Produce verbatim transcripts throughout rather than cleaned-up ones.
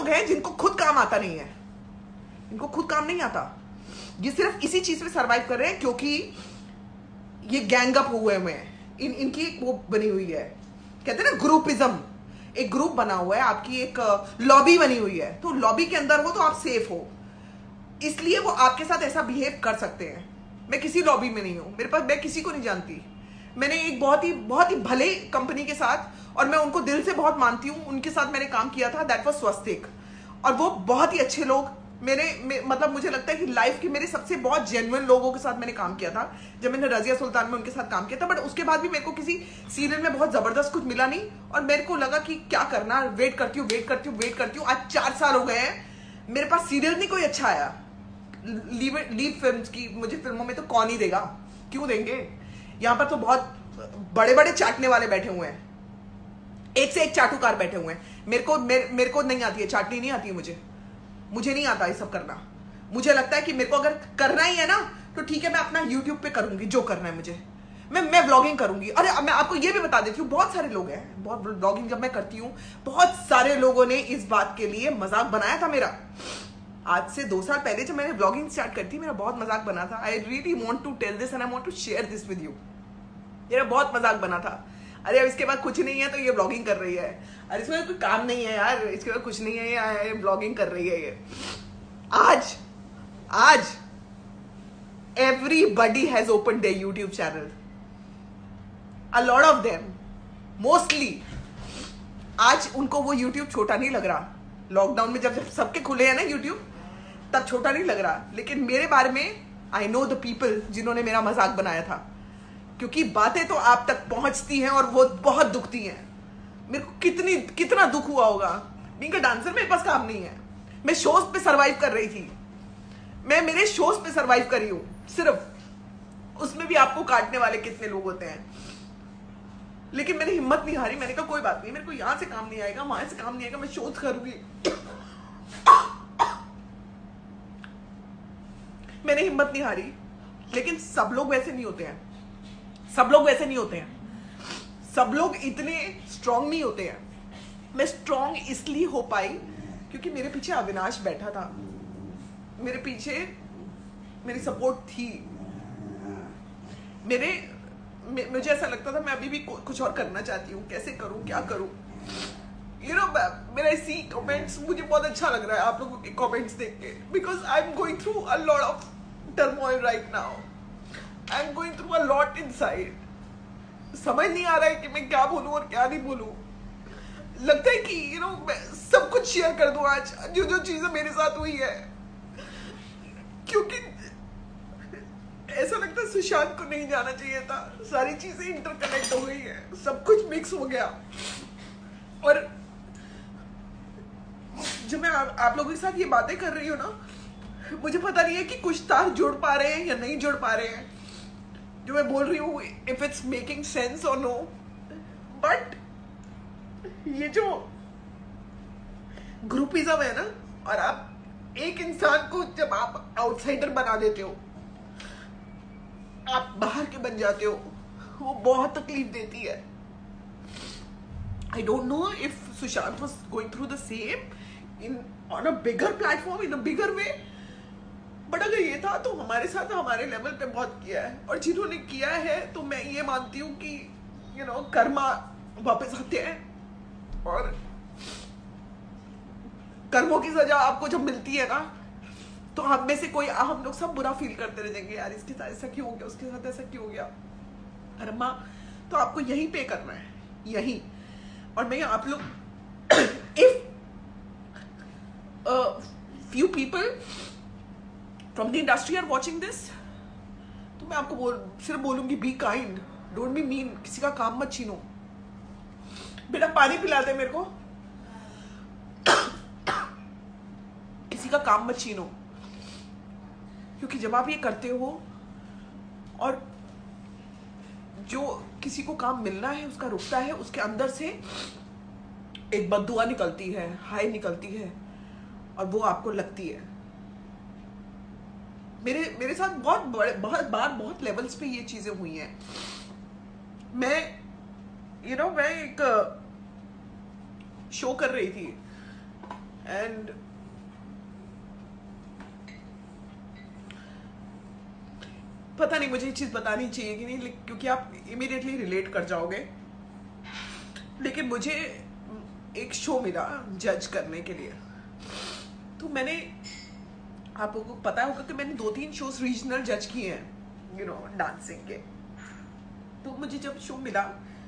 लोग हैं जिनको खुद काम आता नहीं है, इनको खुद काम नहीं आता, ये सिर्फ इसी चीज पे सरवाइव कर रहे हैं क्योंकि ये गैंग अप हुए हुए हैं। इन इनकी एक वो बनी हुई है, कहते हैं ना ग्रुपिज्म, एक ग्रुप बना हुआ है, आपकी एक लॉबी बनी हुई है, तो लॉबी के अंदर हो तो आप सेफ हो, इसलिए वो आपके साथ ऐसा बिहेव कर सकते हैं। मैं किसी लॉबी में नहीं हूं, मेरे पास, मैं किसी को नहीं जानती, मैंने एक बहुत ही बहुत ही भले कंपनी के साथ, और मैं उनको दिल से बहुत मानती हूँ, उनके साथ मैंने काम किया था, दैट वाज स्वस्तिक, और वो बहुत ही अच्छे लोग मेरे मे, मतलब मुझे लगता है कि लाइफ के मेरे सबसे बहुत जेन्युइन लोगों के साथ मैंने काम किया था जब मैंने रजिया सुल्तान में उनके साथ काम किया था। बट उसके बाद भी मेरे को किसी सीरियल में बहुत जबरदस्त कुछ मिला नहीं, और मेरे को लगा कि क्या करना, वेट करती हूँ वेट करती हूँ वेट करती हूँ आज चार साल हो गए हैं, मेरे पास सीरियल नहीं कोई अच्छा आया। लीव लीव फिल्म की, मुझे फिल्मों में तो कौन ही देगा, क्यों देंगे, यहाँ पर तो बहुत बड़े बड़े चाटने वाले बैठे हुए हैं, एक से एक चाटुकार बैठे हुए हैं। मेरे को मेरे, मेरे को नहीं आती है चाटनी, नहीं आती है मुझे मुझे नहीं आता ये सब करना। मुझे लगता है कि मेरे को अगर करना ही है ना तो ठीक है, मैं अपना यूट्यूब पे करूंगी जो करना है मुझे, मैं मैं व्लॉगिंग करूंगी। अरे मैं आपको ये भी बता देती हूँ, बहुत सारे लोग हैं, बहुत व्लॉगिंग जब मैं करती हूँ बहुत सारे लोगों ने इस बात के लिए मजाक बनाया था मेरा। आज से दो साल पहले जब मैंने व्लॉगिंग स्टार्ट करी थी, मेरा बहुत मजाक बना था। I really want to tell this and I want to share this with you. मेरा बहुत मजाक बना था, अरे अब इसके बाद कुछ नहीं है तो ये ब्लॉगिंग कर रही है, अरे इसमें कोई काम नहीं है यार, इसके बाद कुछ नहीं है, ये ब्लॉगिंग कर रही है। ये आज आज everybody has open their YouTube channel, a lot of them, mostly. आज उनको वो यूट्यूब छोटा नहीं लग रहा। लॉकडाउन में जब जब सबके खुले हैं ना यूट्यूब, तब छोटा नहीं लग रहा। लेकिन मेरे बारे में आई नो द पीपल जिन्होंने मेरा मजाक बनाया था, क्योंकि बातें तो आप तक पहुंचती हैं और वो बहुत दुखती हैं। मेरे को कितनी कितना दुख हुआ होगा। बीइंग अ डांसर मेरे पास काम नहीं है, मैं शोज पे सरवाइव कर रही थी, मैं मेरे शोज पे सरवाइव कर रही हूं सिर्फ, उसमें भी आपको काटने वाले कितने लोग होते हैं। लेकिन मैंने हिम्मत नहीं हारी, मैंने कहा कोई बात नहीं, मेरे को यहां से काम नहीं आएगा, वहां से काम नहीं आएगा, मैं शोज करूंगी। मैंने हिम्मत नहीं हारी। लेकिन सब लोग वैसे नहीं होते हैं, सब लोग वैसे नहीं होते हैं, सब लोग इतने स्ट्रांग नहीं होते हैं। मैं स्ट्रांग इसलिए हो पाई क्योंकि मेरे पीछे अविनाश बैठा था, मेरे पीछे मेरी सपोर्ट थी। मेरे मुझे ऐसा लगता था मैं अभी भी कुछ और करना चाहती हूँ, कैसे करूँ, क्या करूँ, यू नो। मेरा सी कमेंट्स मुझे बहुत अच्छा लग रहा है आप लोगों के कमेंट्स देख के, because I am going through a lot of turmoil right now, I am going through a lot inside. समझ नहीं आ रहा है कि मैं क्या बोलूं और क्या नहीं बोलूं। लगता है कि यू नो मैं सब कुछ शेयर कर दूं आज, जो जो चीजें मेरे साथ हुई है, क्योंकि ऐसा लगता है सुशांत को नहीं जाना चाहिए था। सारी चीजें इंटरकनेक्ट हो गई है, सब कुछ मिक्स हो गया। और जब मैं आ, आप लोगों के साथ ये बातें कर रही हूँ ना, मुझे पता नहीं है कि कुछ तार जुड़ पा रहे हैं या नहीं जुड़ पा रहे हैं जो मैं बोल रही हूँ, इफ इट्स मेकिंग सेंस और नो। बट ये जो ग्रुपिज्म है ना, और आप एक इंसान को जब आप आउटसाइडर बना देते हो, आप बाहर के बन जाते हो, वो बहुत तकलीफ देती है। I don't know if Sushant was going through the same in on a bigger platform, in a bigger way, but अगर ये था तो हमारे साथ हमारे लेवल पे बहुत किया है। और जिन्होंने किया है तो मैं ये मानती हूँ कि यू नो कर्मा वापस आते हैं, और कर्मों की सजा आपको जब मिलती है ना, तो हम में से कोई, हम लोग सब बुरा फील करते रह जाएंगे, यार इसके साथ ऐसा क्यों हो गया, उसके साथ ऐसा क्यों हो गया। कर्मा तो आपको यहीं पे करना है, यहीं। और मैं आप लोग if few people from the industry are watching this, तो मैं आपको बोल सिर्फ बोलूंगी, be kind, don't be mean, किसी का काम मत छीनो। बेटा पानी पिला दे मेरे को, किसी का काम मत छीनो, क्योंकि जब आप ये करते हो और जो किसी को काम मिलना है उसका रुकता है, उसके अंदर से एक बद्दुआ निकलती है, हाय निकलती है, और वो आपको लगती है। मेरे मेरे साथ बहुत बड़े बहुत बार बहुत लेवल्स पे ये चीजें हुई हैं। मैं यू you नो know, मैं एक शो कर रही थी एंड पता नहीं मुझे ये चीज बतानी चाहिए कि नहीं, क्योंकि आप इमीडिएटली रिलेट कर जाओगे, लेकिन मुझे एक शो मिला जज करने के लिए। तो मैंने, आप लोगों को पता होगा कि मैंने दो तीन शोज रीजनल जज किए हैं, यू नो, डांसिंग के। तो मुझे जब शो मिला,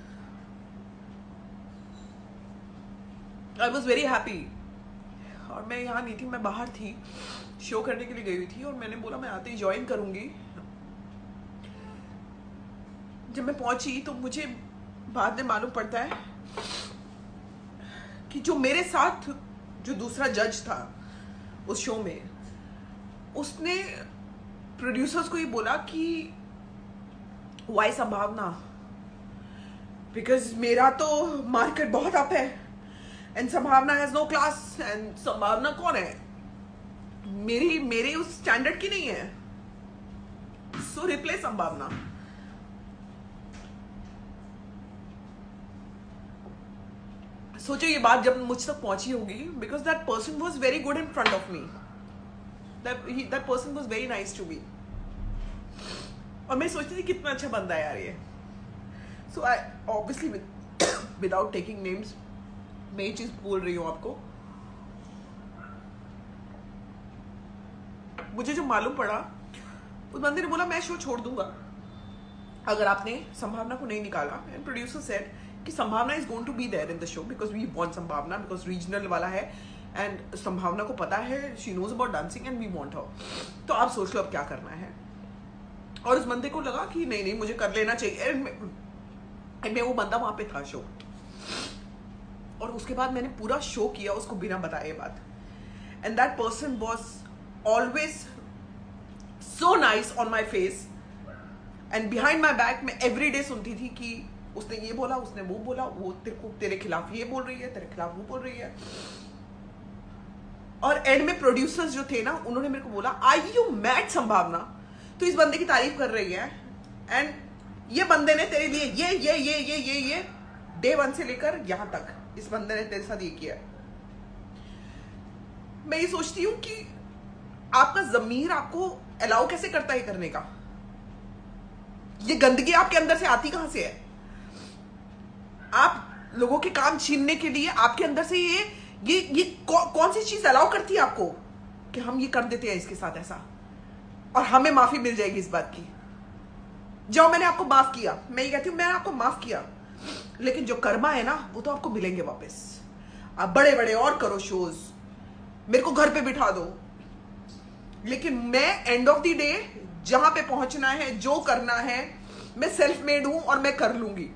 आई वॉज वेरी हैप्पी। और मैं यहाँ नहीं थी, मैं बाहर थी, शो करने के लिए गई हुई थी, और मैंने बोला मैं आते ही ज्वाइन करूंगी। जब मैं पहुंची तो मुझे बाद में मालूम पड़ता है कि जो मेरे साथ जो दूसरा जज था उस शो में, उसने प्रोड्यूसर्स को ये बोला कि वाई संभावना, बिकॉज मेरा तो मार्केट बहुत अप है एंड संभावना हैज नो क्लास, एंड संभावना कौन है, मेरी मेरे उस स्टैंडर्ड की नहीं है, सो रिप्लेस संभावना। सोचो ये बात जब मुझ तक पहुंची होगी, because that person was very good in front of me, that person was very nice to me. और मैं सोचती थी कितना अच्छा बंदा है यार ये। So I obviously without taking names मैं ये चीज बोल रही हूं आपको। मुझे जो मालूम पड़ा, उस बंदे ने बोला मैं शो छोड़ दूंगा अगर आपने संभावना को नहीं निकाला। एंड प्रोड्यूसर सेड कि Sambhavna is going to be there in the show because we want Sambhavna, because regional वाला है एंड संभावना को पता है, she knows about dancing and we want her. तो आप सोच लो अब क्या करना है। और उस बंदे को लगा कि नहीं नहीं मुझे कर लेना चाहिए, एंड मैं, मैं वो बंदा वहां पे था शो। और उसके बाद मैंने पूरा शो किया उसको बिना बताए बात, and that person was always so nice on my face and behind my back. मैं एवरी डे सुनती थी कि उसने ये बोला, उसने वो बोला, वो तेरे को तेरे खिलाफ ये बोल रही है, तेरे खिलाफ वो बोल रही है। और एंड में प्रोड्यूसर्स जो थे ना, उन्होंने मेरे को बोला आई यू मैड संभावना, तो इस बंदे की तारीफ कर रही है एंड ये बंदे ने तेरे लिए ये ये ये ये ये ये डे वन से लेकर यहां तक इस बंदे ने तेरे साथ ये किया। मैं ये सोचती हूं कि आपका जमीर आपको अलाउ कैसे करता है करने का। ये गंदगी आपके अंदर से आती कहां से है? आप लोगों के काम छीनने के लिए आपके अंदर से ये ये ये कौ, कौन सी चीज अलाउ करती है आपको कि हम ये कर देते हैं इसके साथ ऐसा, और हमें माफी मिल जाएगी इस बात की। जाओ मैंने आपको माफ किया, मैं ये कहती हूं मैंने आपको माफ किया, लेकिन जो कर्मा है ना वो तो आपको मिलेंगे वापस। आप बड़े बड़े और करो शोज, मेरे को घर पे बिठा दो, लेकिन मैं एंड ऑफ द डे जहां पे पहुंचना है, जो करना है, मैं सेल्फ मेड हूं और मैं कर लूंगी।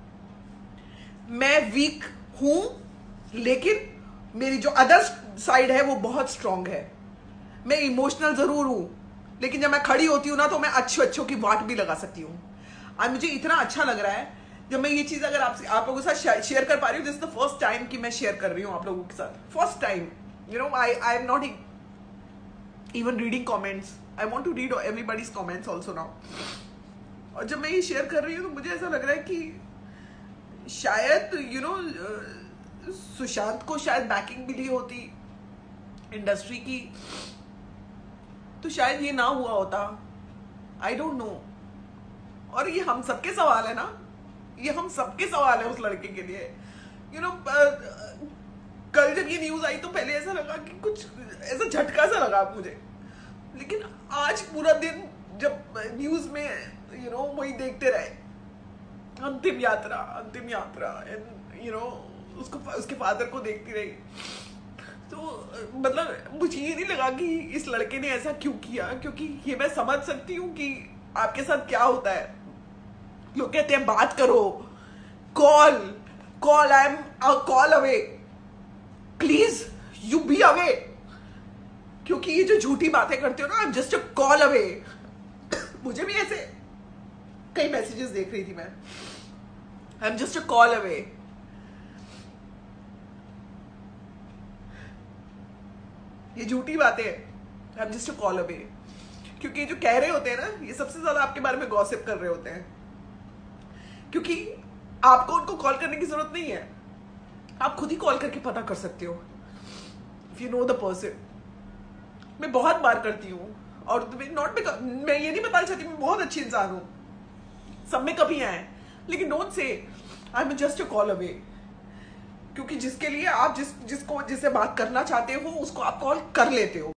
मैं वीक हूं लेकिन मेरी जो अदर साइड है वो बहुत स्ट्रांग है। मैं इमोशनल जरूर हूं, लेकिन जब मैं खड़ी होती हूं ना तो मैं अच्छे अच्छों की वाट भी लगा सकती हूं। आज मुझे इतना अच्छा लग रहा है जब मैं ये चीज अगर आप आप लोगों के साथ शेयर कर पा रही हूँ। This is the first time कि मैं शेयर कर रही हूँ आप लोगों के साथ, first time. You know, I I am not even reading comments, I want to read everybody's comments also now. और जब मैं ये शेयर कर रही हूँ तो मुझे ऐसा लग रहा है कि शायद यू नो सुशांत को शायद बैकिंग मिली होती इंडस्ट्री की तो शायद ये ना हुआ होता, आई डोंट नो। और ये हम सबके सवाल है ना, ये हम सबके सवाल है उस लड़के के लिए। यू नो, कल जब ये न्यूज आई तो पहले ऐसा लगा कि कुछ ऐसा झटका सा लगा मुझे, लेकिन आज पूरा दिन जब न्यूज में यू नो वही देखते रहे, अंतिम यात्रा अंतिम यात्रा एंड यू नो उसको उसके फादर को देखती रही, तो मतलब मुझे ये नहीं लगा कि इस लड़के ने ऐसा क्यों किया, क्योंकि ये मैं समझ सकती हूँ कि आपके साथ क्या होता है। लोग कहते हैं बात करो, call call I am call away, please you be away, क्योंकि ये जो झूठी बातें करते हो ना, I am just a call away. मुझे भी ऐसे कई मैसेजेस देख रही थी मैं, I am just a call away. ये झूठी बातें I am just a call away, क्योंकि जो कह रहे होते हैं ना ये सबसे ज्यादा आपके बारे में गॉसिप कर रहे होते हैं, क्योंकि आपको उनको कॉल करने की जरूरत नहीं है, आप खुद ही कॉल करके पता कर सकते हो। If you know the person. मैं बहुत बार करती हूँ, और नॉट मैं ये नहीं बताना चाहती मैं बहुत अच्छी इंसान हूँ, सब में कभी आए, लेकिन don't say I am just a call away, क्योंकि जिसके लिए आप जिस जिसको जिससे बात करना चाहते हो उसको आप कॉल कर लेते हो।